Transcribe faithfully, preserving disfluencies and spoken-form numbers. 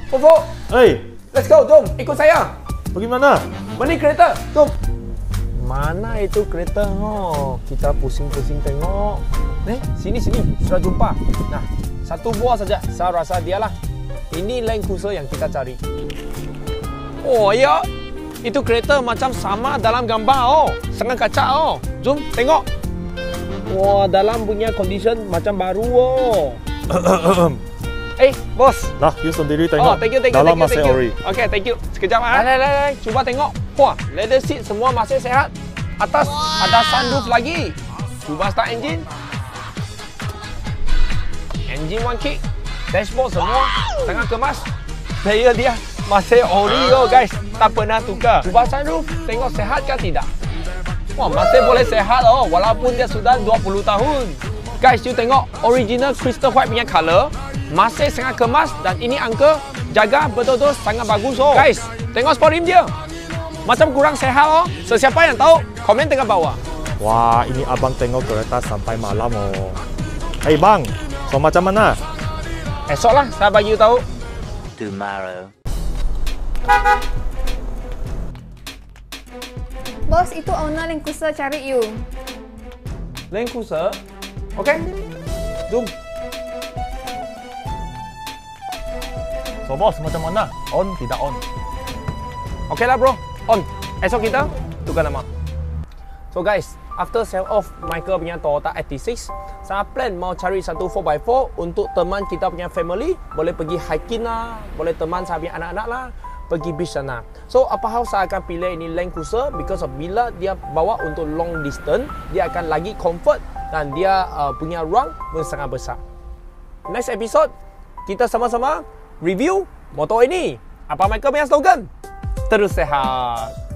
Fofo, Hei, let's go, jom ikut saya. pergi mana? Beli kereta, jom. Mana itu kereta? Oh, kita pusing-pusing tengok. Eh, sini sini, sudah jumpa. Nah, satu buah saja. Saya rasa dialah. Ini Land Cruiser yang kita cari. Oh ya, itu kereta macam sama dalam gambar. Oh, sangat kacak. Oh, zoom tengok. Wah, dalam punya condition macam baru. Oh. Eh, bos. Dah, you sendiri Oh, tengok. thank you, thank you, Dalam thank you, masih thank you. ori. Okay, thank you. Sekejap ah. Lai, lai, lai, cuba tengok. Wah, leather seat semua masih sehat. Atas wow. Ada sunroof lagi. Cuba start engine. Engine one kick. Dashboard semua sangat kemas. Player dia masih ori oh guys. Tak pernah tukar. Cuba sunroof, tengok sehat ke tidak. Wah, masih boleh sehat oh walaupun dia sudah dua puluh tahun. Guys, you tengok original crystal white punya color. Masih sangat kemas dan ini angka jaga betul-betul sangat bagus oh. Guys, tengok sport rim dia. Macam kurang sehat oh. Sesiapa yang tahu, komen tengah bawah. Wah, ini abang tengok kereta sampai malam oh. Hei bang, so macam mana? Esok lah saya bagi you tahu. Tomorrow. Bos, itu owner Land Cruiser cari you. Land Cruiser? Okay. Zoom. So bos, macam mana? On, tidak on? Okay lah bro, on. Esok kita tukar nama. So guys, after sell off Michael punya Toyota A T six, saya plan mau cari satu four by four untuk teman kita punya family. Boleh pergi hiking lah, boleh teman saya punya anak-anak lah, pergi beach sana. So apa hal saya akan pilih ini Land Cruiser because of bila dia bawa untuk long distance, dia akan lagi comfort dan dia uh, punya ruang pun sangat besar. Next episode, kita sama-sama review motor ini. Apa Michael punya slogan? Terus sehat.